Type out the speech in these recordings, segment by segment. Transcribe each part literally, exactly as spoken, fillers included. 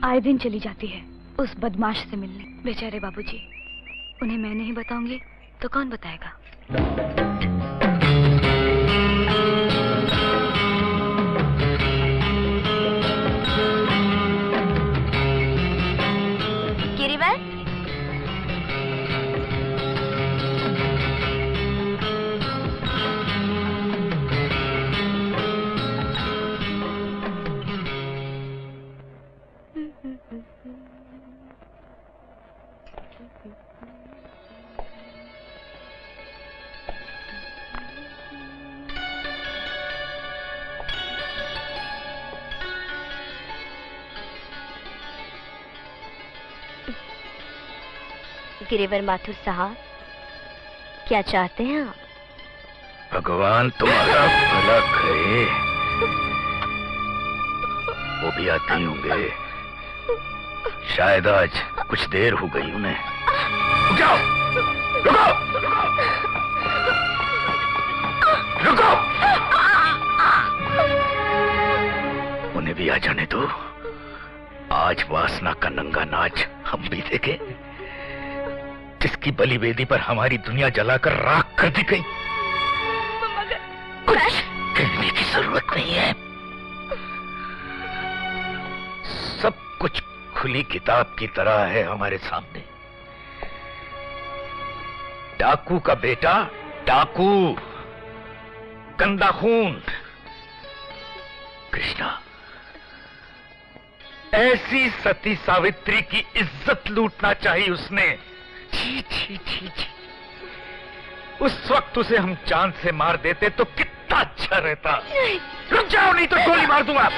आए दिन चली जाती है उस बदमाश से मिलने। बेचारे बाबूजी, उन्हें मैं नहीं बताऊंगी तो कौन बताएगा? गिरिवर, गिरिवर माथुर साहब, क्या चाहते हैं आप? भगवान तुम्हारा भला करे। वो भी आते ही होंगे, शायद आज कुछ देर हो गई उन्हें। जाओ, रुको, रुको, उन्हें भी आ जाने दो। आज वासना का नंगा नाच हम भी देखें, जिसकी बलि वेदी पर हमारी दुनिया जलाकर राख कर दी गई। कुछ कहने की जरूरत नहीं है, सब कुछ खुली किताब की तरह है हमारे सामने। डाकू का बेटा डाकू, गंदा खून कृष्णा। ऐसी सती सावित्री की इज्जत लूटना चाहिए उसने। छी छी छी छी। उस वक्त उसे हम जान से मार देते तो कितना अच्छा रहता। रुक जाओ, नहीं तो गोली मार दूंगा।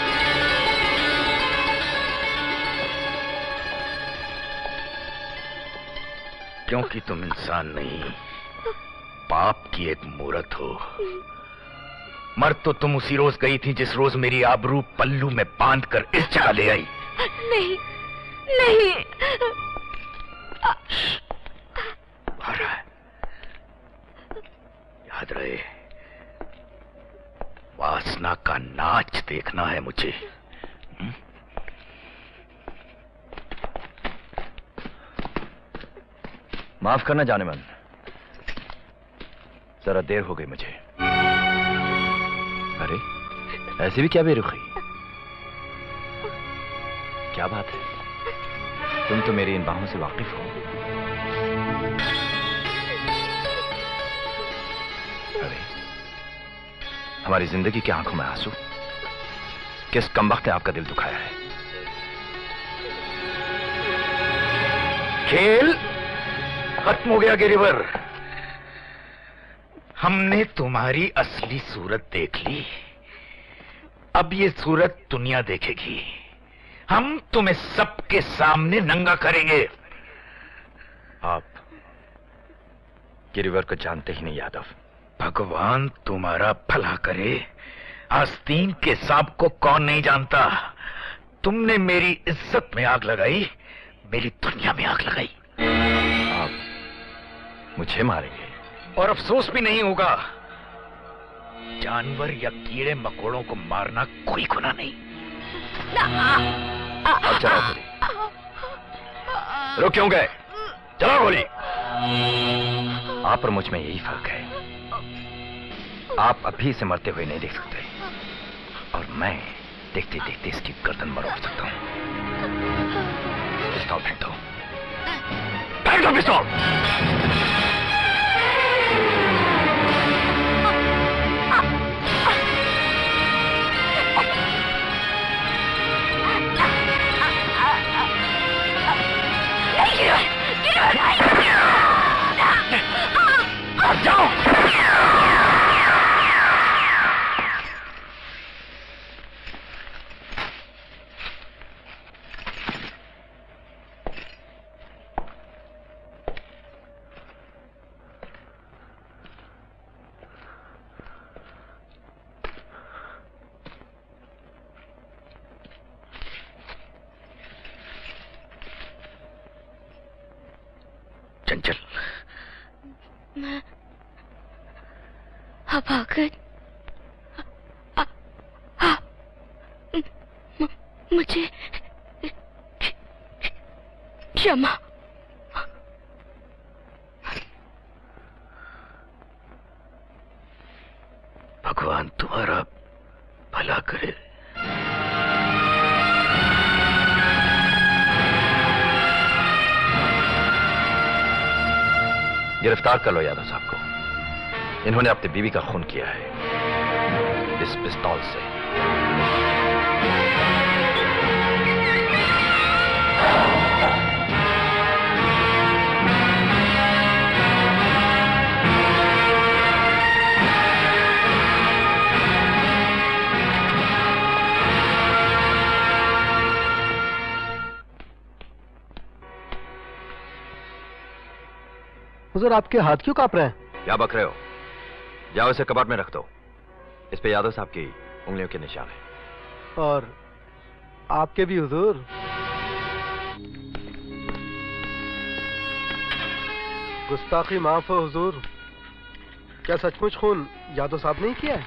क्योंकि तुम इंसान नहीं, पाप की एक मूरत हो। मर तो तुम उसी रोज गई थी जिस रोज मेरी आबरू पल्लू में बांधकर इस जगह ले आई। नहीं, नहीं। आ रहा है, याद रहे, वासना का नाच देखना है मुझे। हुँ? माफ करना जाने मन, जरा देर हो गई मुझे। अरे ऐसे भी क्या बेरुखी? क्या बात है, तुम तो मेरी इन बाहों से वाकिफ हो। अरे हमारी जिंदगी की आंखों में आंसू, किस कमबख्त ने आपका दिल दुखाया है? खेल खत्म हो गया गिरिवर। हमने तुम्हारी असली सूरत देख ली, अब ये सूरत दुनिया देखेगी। हम तुम्हें सबके सामने नंगा करेंगे। आप गिरिवर को जानते ही नहीं यादव। भगवान तुम्हारा भला करे, आस्तीन के सांप को कौन नहीं जानता। तुमने मेरी इज्जत में आग लगाई, मेरी दुनिया में आग लगाई। आप मुझे मारेंगे और अफसोस भी नहीं होगा। जानवर या कीड़े मकोड़ों को मारना कोई गुनाह नहीं। अब चलाओ गोली। रुक क्यों गए? चलाओ गोली। आप और मुझ में यही फर्क है, आप अभी से मरते हुए नहीं देख सकते, और मैं देखते देखते इसकी गर्दन मरोड़ सकता हूं। पिस्तौल फेंक दो, फेंक दो पिस्तौल। जाओ। चंचल, मैं अभागन, मुझे क्षमा। भगवान तुम्हारा भला करे। गिरफ्तार कर लो यादव साहब को। इन्होंने अपनी बीवी का खून किया है इस पिस्तौल से। हुजूर, आपके हाथ क्यों कांप रहे हैं? क्या बक रहे हो? जाओ इसे कबाड़ में रख दो। इस पे यादव साहब की उंगलियों के निशान है। और आपके भी हुजूर। गुस्ताखी माफ हो हुजूर। क्या सचमुच खून यादव साहब ने ही किया है?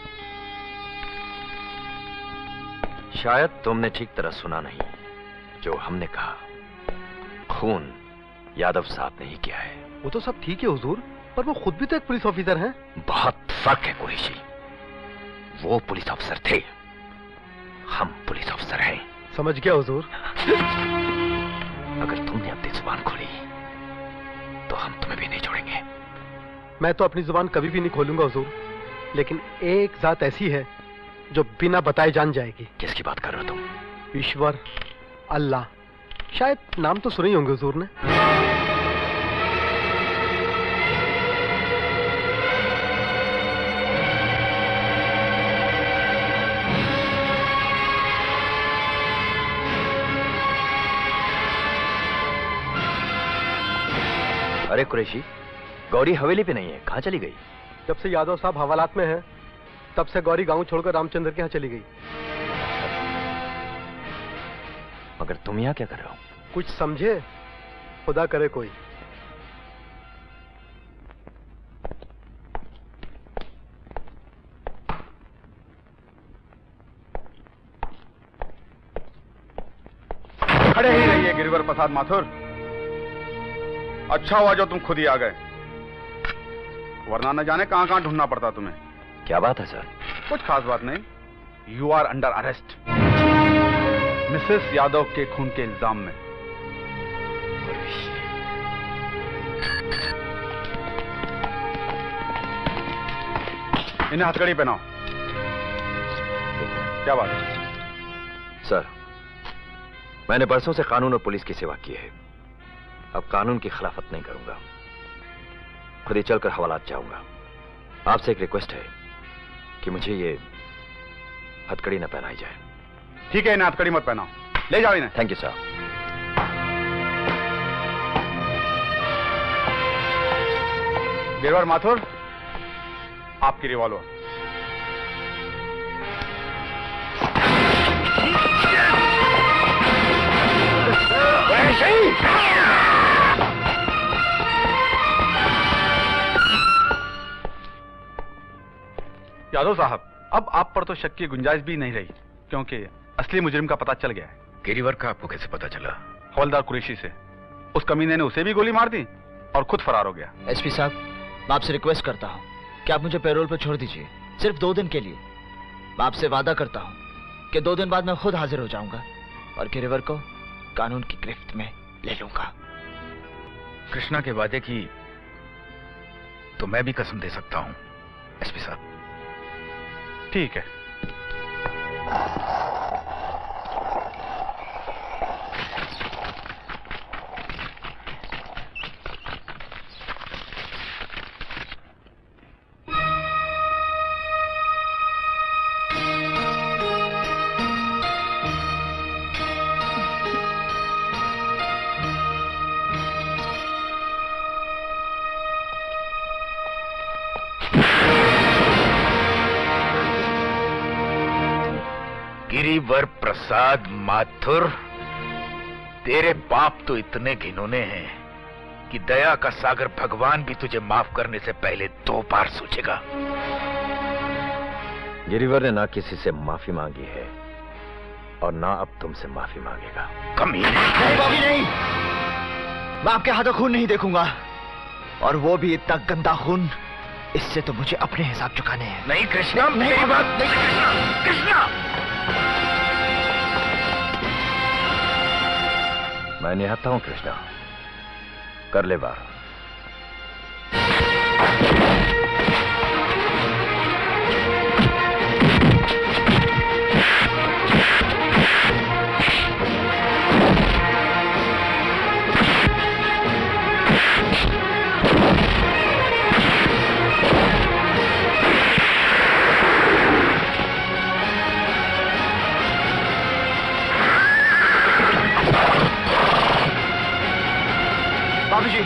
शायद तुमने ठीक तरह सुना नहीं जो हमने कहा। खून यादव साहब ने ही किया है। वो तो सब ठीक है हुजूर, पर वो खुद भी तो एक पुलिस ऑफिसर हैं। बहुत फर्क है कुरैशी। वो पुलिस ऑफिसर थे, हम पुलिस ऑफिसर हैं। समझ गया हुजूर। अगर तुमने अपनी जुबान खोली तो हम तुम्हें भी नहीं छोड़ेंगे। मैं तो अपनी जुबान कभी भी नहीं खोलूंगा हुजूर, लेकिन एक जात ऐसी है जो बिना बताए जान जाएगी। किसकी बात कर रहे हो तुम? ईश्वर, अल्लाह। शायद नाम तो सुने ही होंगे हुजूर ने। अरे कुरैशी, गौरी हवेली पे नहीं है, कहाँ चली गई? जब से यादव साहब हवालात में हैं, तब से गौरी गांव छोड़कर रामचंद्र के यहाँ चली गई। मगर तुम यहाँ क्या कर रहे हो? कुछ समझे? खुदा करे कोई। खड़े ही रहिए गिरिवर प्रसाद माथुर। अच्छा हुआ जो तुम खुद ही आ गए, वरना न जाने कहां कहां ढूंढना पड़ता तुम्हें। क्या बात है सर? कुछ खास बात नहीं। You are under arrest Mrs Yadav के खून के इल्जाम में। इन्हें हथकड़ी पहनाओ। क्या बात है? सर, मैंने बरसों से कानून और पुलिस की सेवा की है। अब कानून की खिलाफत नहीं करूंगा, खुद ही चलकर हवालात जाऊंगा। आपसे एक रिक्वेस्ट है कि मुझे ये हथकड़ी न पहनाई जाए। ठीक है, इन्हें हथकड़ी मत पहनाओ, ले जाओ इन्हें। Thank you sir. Girvar Mathur, आपकी रिवॉल्वर। यादव साहब, अब आप पर तो शक की गुंजाइश भी नहीं रही, क्योंकि असली मुजरिम का पता चल गया है। गिरिवर का आपको कैसे पता चला? हवलदार कुरैशी से। उस कमीने ने उसे भी गोली मार दी और खुद फरार हो गया। एसपी साहब, मैं आपसे रिक्वेस्ट करता हूँ कि आप मुझे पैरोल पर छोड़ दीजिए, सिर्फ दो दिन के लिए। मैं आपसे वादा करता हूँ कि दो दिन बाद मैं खुद हाजिर हो जाऊंगा और गिरिवर को कानून की गिरफ्त में ले लूंगा। कृष्णा के वादे की तो मैं भी कसम दे सकता हूं एसपी साहब। ठीक है। गिरिवर प्रसाद माथुर, तेरे पाप तो इतने घिनौने हैं कि दया का सागर भगवान भी तुझे माफ करने से पहले दो बार सोचेगा। गिरिवर ने ना किसी से माफी मांगी है और ना अब तुमसे माफी मांगेगा। कमीने! नहीं बाबी नहीं, मैं आपके हाथों खून नहीं देखूंगा, और वो भी इतना गंदा खून। इससे तो मुझे अपने हिसाब चुकाने हैं। नहीं कृष्णा, मेरी बात नहीं। कृष्णा, कृष्णा। मैं निहत्था हूं कृष्णा, कर ले बार। बाबूजी,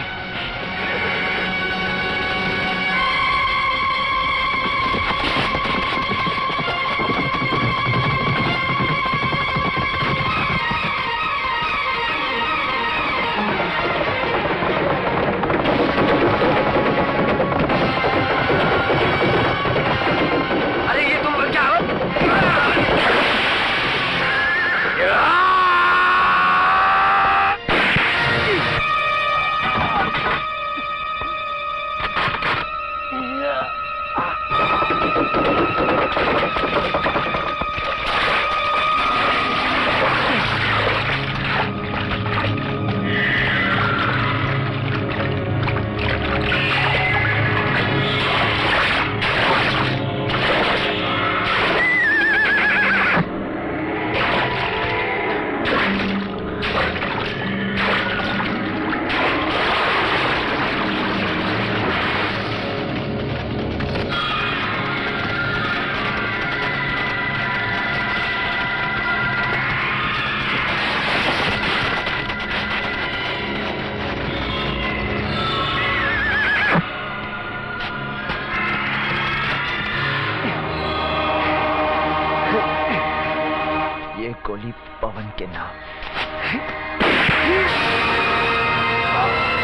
अरे ये तुम क्या हो? ये गोली पवन के नाम।